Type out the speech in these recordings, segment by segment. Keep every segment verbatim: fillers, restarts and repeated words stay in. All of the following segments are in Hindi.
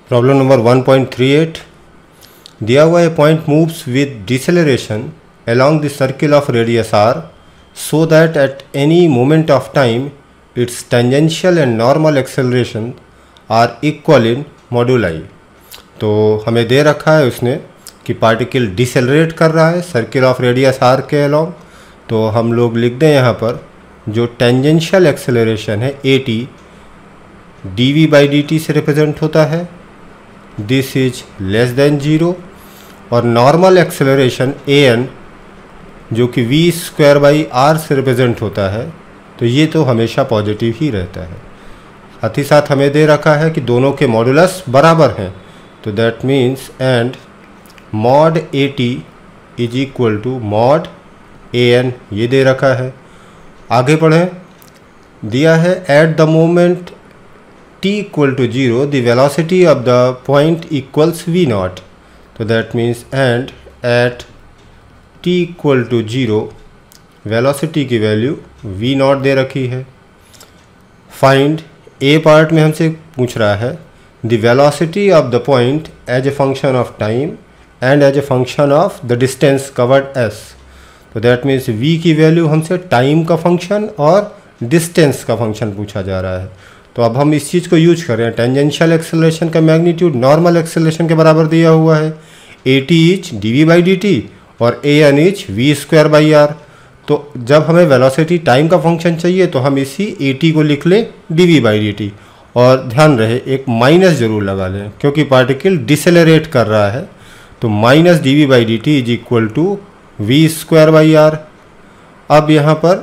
Problem number one point three eight, दिया हुआ है point moves with deceleration along the circle of radius r so that at any moment of time its tangential and normal acceleration are equal in moduli। तो हमें दे रखा है उसने कि पार्टिकल डिसेलरेट कर रहा है सर्किल ऑफ रेडियस आर के अलोंग, तो हम लोग लिख दें यहाँ पर जो टेंजेंशियल एक्सेलरेशन है a t d v by d t से रिप्रेजेंट होता है, this is less than zero, और नॉर्मल एक्सेलरेशन ए एन जो कि वी स्क्वायर बाई आर से रिप्रेजेंट होता है, तो ये तो हमेशा पॉजिटिव ही रहता है। साथ ही साथ हमें दे रखा है कि दोनों के मॉडुलस बराबर हैं, तो that means and mod a t is equal to mod a n, ये दे रखा है। आगे बढ़ें, दिया है at the moment t equal to zero the velocity of the point equals v naught, तो that means and at t equal to zero velocity की वैल्यू वी नॉट दे रखी है। फाइंड, ए पार्ट में हमसे पूछ रहा है the velocity of the point as a function of time and as a function of the distance covered s, तो दैट मीन्स वी की वैल्यू हमसे टाइम का फंक्शन और डिस्टेंस का फंक्शन पूछा जा रहा है। तो अब हम इस चीज़ को यूज कर रहे हैं, टेंजेंशियल एक्सेलरेशन का मैग्नीट्यूड नॉर्मल एक्सेलरेशन के बराबर दिया हुआ है, a t is d v by d t और a n is v square by r. तो जब हमें वेलोसिटी टाइम का फंक्शन चाहिए तो हम इसी ए टी को लिख लें d v by d t, और ध्यान रहे एक माइनस जरूर लगा लें क्योंकि पार्टिकल डिसेलरेट कर रहा है, तो minus d v by d t is equal to v square by r. अब यहाँ पर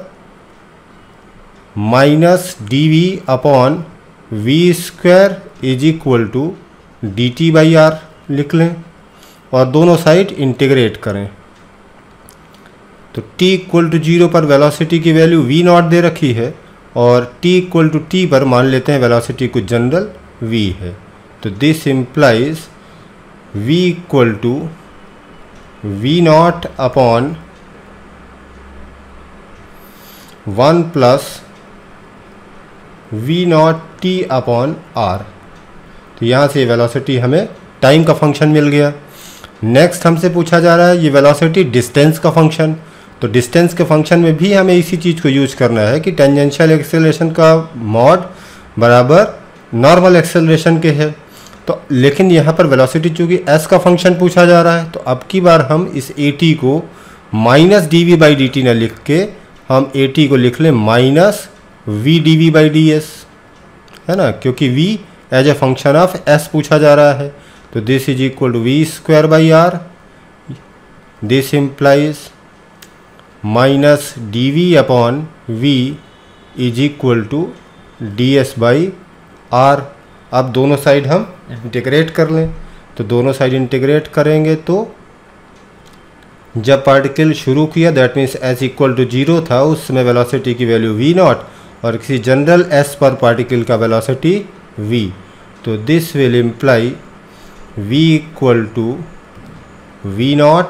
minus d v upon v square is equal to d t by r लिख लें और दोनों साइड इंटीग्रेट करें। तो t इक्वल टू जीरो पर वेलोसिटी की वैल्यू v नॉट दे रखी है और t इक्वल टू टी पर मान लेते हैं वेलोसिटी को जनरल v है, तो this implies v equal to v naught upon one plus v naught t upon r. तो यहाँ से वेलोसिटी हमें टाइम का फंक्शन मिल गया। नेक्स्ट हमसे पूछा जा रहा है ये वेलोसिटी डिस्टेंस का फंक्शन, तो डिस्टेंस के फंक्शन में भी हमें इसी चीज़ को यूज करना है कि टेंजेंशियल एक्सेलरेशन का मॉड बराबर नॉर्मल एक्सेलरेशन के है। तो लेकिन यहाँ पर वेलोसिटी चूँकि एस का फंक्शन पूछा जा रहा है, तो अब की बार हम इस ए टी को minus d v by d t न लिख के हम ए टी को लिख लें minus v d v by d s, है ना, क्योंकि v as a function of s पूछा जा रहा है। तो this is equal to v square by r, this implies minus d v upon v is equal to d s by r. अब दोनों साइड हम इंटीग्रेट कर लें, तो दोनों साइड इंटीग्रेट करेंगे तो जब पार्टिकल शुरू किया that means s equal to zero था, उस समय वेलोसिटी की वैल्यू वी नॉट और किसी जनरल एस पर पार्टिकल का वेलोसिटी v, तो this will imply v equal to v naught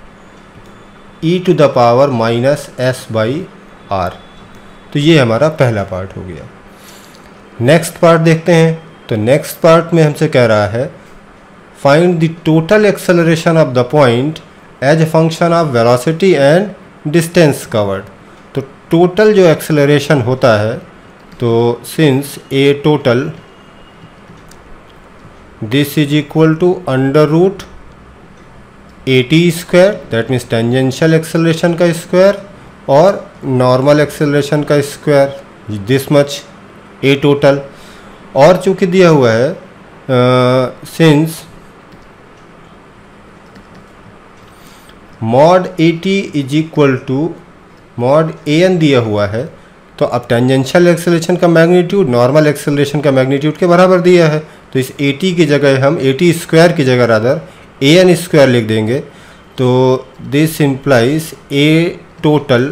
e to the power minus s by r. तो ये हमारा पहला पार्ट हो गया। नेक्स्ट पार्ट देखते हैं, तो नेक्स्ट पार्ट में हमसे कह रहा है find the total acceleration of the point as a function of velocity and distance covered. तो टोटल जो एक्सेलरेशन होता है, तो since a total this is equal to under root a t square, that means tangential acceleration का स्क्वायर और नॉर्मल एक्सेलरेशन का square, this much a total. और चूँकि दिया हुआ है since mod a t is equal to mod a n दिया हुआ है, तो अब टेंजेंशियल एक्सेलरेशन का मैग्नीट्यूड नॉर्मल एक्सेलरेशन का मैग्नीट्यूड के बराबर दिया है, तो इस ए टी की जगह हम ए टी स्क्वायर की जगह रादर ए एन स्क्वायर लिख देंगे। तो this implies a total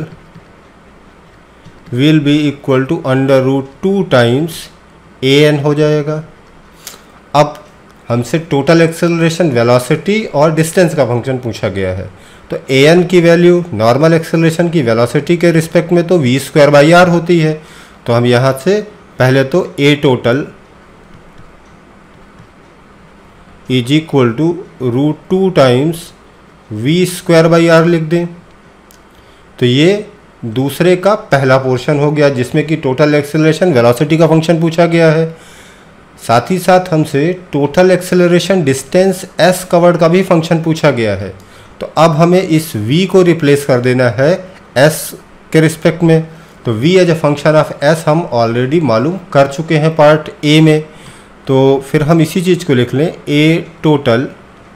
will be equal to under root two times a n हो जाएगा। अब हमसे टोटल एक्सेलरेशन वेलोसिटी और डिस्टेंस का फंक्शन पूछा गया है, तो ए एन की वैल्यू नॉर्मल एक्सेलरेशन की वेलोसिटी के रिस्पेक्ट में तो वी स्क्वायर बाई आर होती है, तो हम यहाँ से पहले तो a total is equal to root two times v square by r लिख दें। तो ये दूसरे का पहला पोर्शन हो गया जिसमें कि टोटल एक्सेलरेशन वेलोसिटी का फंक्शन पूछा गया है। साथ ही साथ हमसे total acceleration distance s covered का भी फंक्शन पूछा गया है। तो अब हमें इस v को रिप्लेस कर देना है s के रिस्पेक्ट में। तो v as a function of s हम ऑलरेडी मालूम कर चुके हैं पार्ट a में। तो फिर हम इसी चीज़ को लिख लें a total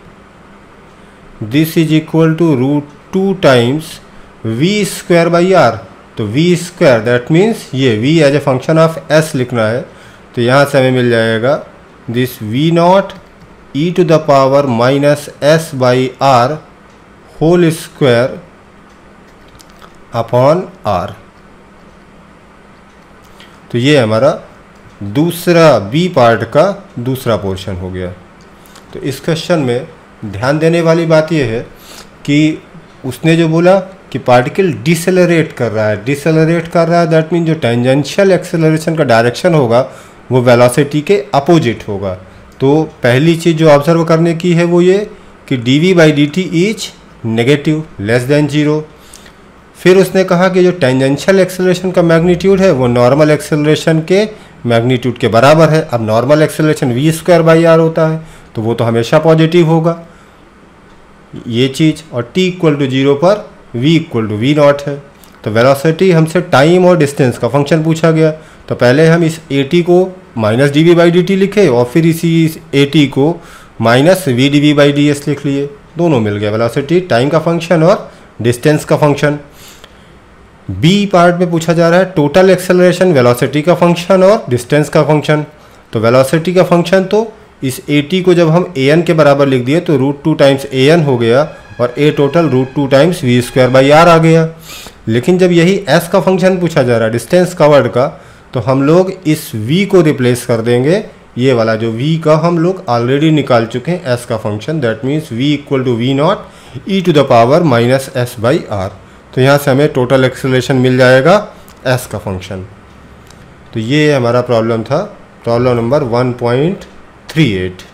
this is equal to root two times v square by r. तो v स्क्वायर दैट मीन्स ये v as a function of s लिखना है। तो यहाँ से हमें मिल जाएगा this v naught e to the power minus s by r whole square upon r. तो ये हमारा दूसरा बी पार्ट का दूसरा पोर्शन हो गया। तो इस क्वेश्चन में ध्यान देने वाली बात यह है कि उसने जो बोला कि पार्टिकल डिसेलरेट कर रहा है, डिसेलरेट कर रहा है दैट मीन जो टेंजेंशियल एक्सेलरेशन का डायरेक्शन होगा वो वेलोसिटी के अपोजिट होगा। तो पहली चीज़ जो ऑब्जर्व करने की है वो ये कि d v by d t is negative less than zero. फिर उसने कहा कि जो टेंजेंशियल एक्सेलरेशन का मैग्नीट्यूड है वो नॉर्मल एक्सेलरेशन के मैग्नीट्यूड के बराबर है। अब normal acceleration v square by r होता है तो वो तो हमेशा पॉजिटिव होगा ये चीज़, और t इक्वल टू जीरो पर v equal to v naught है। तो वेलोसिटी हमसे टाइम और डिस्टेंस का फंक्शन पूछा गया। तो पहले हम इस ए टी को minus d v by d t लिखे और फिर इसी ए टी को minus v d v by d s लिख लिए। दोनों मिल गया, वेलोसिटी टाइम का फंक्शन और डिस्टेंस का फंक्शन। बी पार्ट में पूछा जा रहा है टोटल एक्सेलरेशन वेलोसिटी का फंक्शन और डिस्टेंस का फंक्शन। तो वेलोसिटी का फंक्शन तो इस ए टी को जब हम ए एन के बराबर लिख दिए तो root two times a n हो गया और a total root two times v square by r आ गया। लेकिन जब यही एस का फंक्शन पूछा जा रहा है डिस्टेंस कवर्ड का, तो हम लोग इस v को रिप्लेस कर देंगे। ये वाला जो v का हम लोग ऑलरेडी निकाल चुके हैं s का function, that means v equal to v naught e to the power minus s by r. तो यहाँ से हमें टोटल एक्सेलरेशन मिल जाएगा s का फंक्शन। तो ये हमारा प्रॉब्लम था, problem number one point three eight.